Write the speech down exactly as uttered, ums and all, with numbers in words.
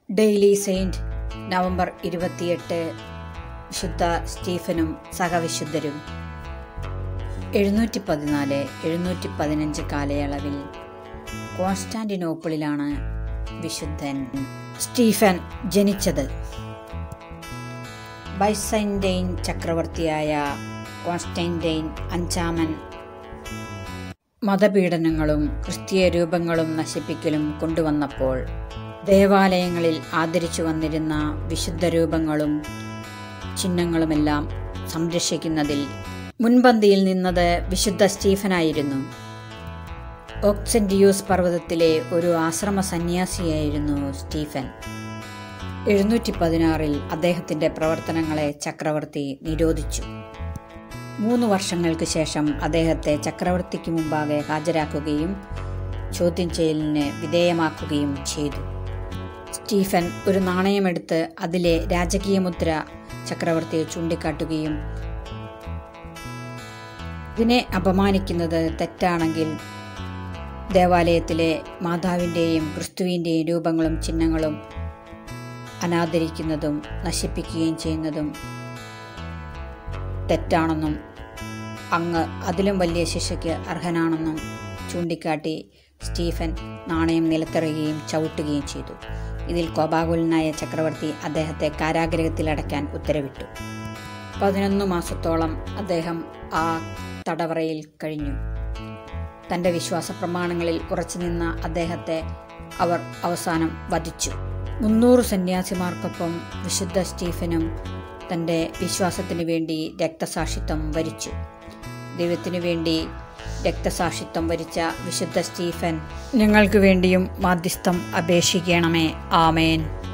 Daily saint November ഇരുപത്തിയെട്ട്. വിശുദ്ധ സ്റ്റീഫനും സഹവിശുദ്ധരും. എഴുന്നൂറ്റി പതിനാല് എഴുന്നൂറ്റി പതിനഞ്ച് കാലയളവിൽ കോൺസ്റ്റാന്റിനോപ്പിളിലാണ് വിശുദ്ധൻ സ്റ്റീഫൻ ജനിച്ചത്. ബൈസൈന്റൈൻ ചക്രവർത്തിയായ കോൺസ്റ്റന്റൈൻ അഞ്ചാമൻ മതപീഡനങ്ങളും ക്രിസ്തീയ രൂപങ്ങളും നശിപ്പിക്കലും കൊണ്ടുവന്നപ്പോൾ ദേവാലയങ്ങളിൽ ആദരിച്ചു വന്നിരുന്ന വിശുദ്ധ രൂപങ്ങളും ചിഹ്നങ്ങളുമെല്ലാം സംരക്ഷിക്കുന്നതിൽ മുൻപന്തിയിൽ നിന്നത് വിശുദ്ധ സ്റ്റീഫനായിരുന്നു. ഓക്സെന്റിയൂസ് പർവ്വതത്തിലെ ഒരു ആശ്രമ സന്യാസിയായിരുന്നു സ്റ്റീഫൻ. എഴുന്നൂറ്റി പതിനാറിൽ അദ്ദേഹത്തിൻ്റെ പ്രവർത്തനങ്ങളെ ചക്രവർത്തി നിരോധിച്ചു. മൂന്ന് വർഷങ്ങൾക്ക് ശേഷം അദ്ദേഹത്തെ ചക്രവർത്തിക്ക് മുമ്പാകെ ഹാജരാക്കുകയും ചോദ്യം ചെയ്യലിന് വിധേയമാക്കുകയും ചെയ്തു. സ്റ്റീഫൻ ഒരു നാണയമെടുത്ത് അതിലെ രാജകീയ മുദ്ര ചക്രവർത്തിയെ ചൂണ്ടിക്കാട്ടുകയും ഇതിനെ അപമാനിക്കുന്നത് തെറ്റാണെങ്കിൽ ദേവാലയത്തിലെ മാതാവിൻ്റെയും ക്രിസ്തുവിൻ്റെയും രൂപങ്ങളും ചിഹ്നങ്ങളും അനാദരിക്കുന്നതും നശിപ്പിക്കുകയും ചെയ്യുന്നതും തെറ്റാണെന്നും അങ്ങ് അതിലും വലിയ ശിക്ഷയ്ക്ക് അർഹനാണെന്നും ചൂണ്ടിക്കാട്ടി സ്റ്റീഫൻ നാണയം നിലത്തെറിയുകയും ചവിട്ടുകയും ചെയ്തു. ഇതിൽ കോപാകുലനായ ചക്രവർത്തി അദ്ദേഹത്തെ കാരാഗൃഹത്തിലടയ്ക്കാൻ ഉത്തരവിട്ടു. പതിനൊന്ന് മാസത്തോളം അദ്ദേഹം ആ തടവറയിൽ കഴിഞ്ഞു. തൻ്റെ വിശ്വാസ പ്രമാണങ്ങളിൽ ഉറച്ചു നിന്ന അദ്ദേഹത്തെ അവർ അവസാനം വധിച്ചു. മുന്നൂറ് സന്യാസിമാർക്കൊപ്പം വിശുദ്ധ സ്റ്റീഫനും തൻ്റെ വിശ്വാസത്തിനു വേണ്ടി രക്തസാക്ഷിത്വം വരിച്ചു. ദൈവത്തിനു വേണ്ടി രക്തസാക്ഷിത്വം വരിച്ച വിശുദ്ധ സ്റ്റീഫൻ ഞങ്ങൾക്ക് വേണ്ടിയും മാധ്യസ്ഥം അപേക്ഷിക്കണമേ. ആമേൻ.